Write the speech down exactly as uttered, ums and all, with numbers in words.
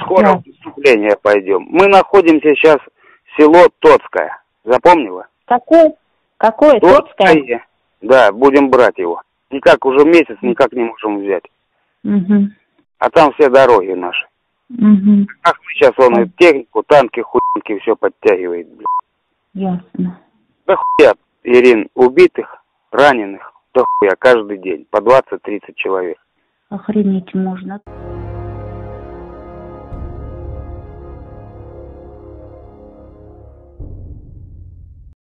Скоро в наступление пойдем. Мы находимся сейчас в село Тоцкое. Запомнила? Какое? Какое? Тоцкое? Да, будем брать его. Никак уже месяц никак не можем взять. Угу. А там все дороги наши. Угу. Как мы сейчас он и технику, танки, хуйнки все подтягивает. Блин. Ясно. Да хуя, Ирин, убитых, раненых, да хуя каждый день. По двадцать-тридцать человек. Охренеть можно.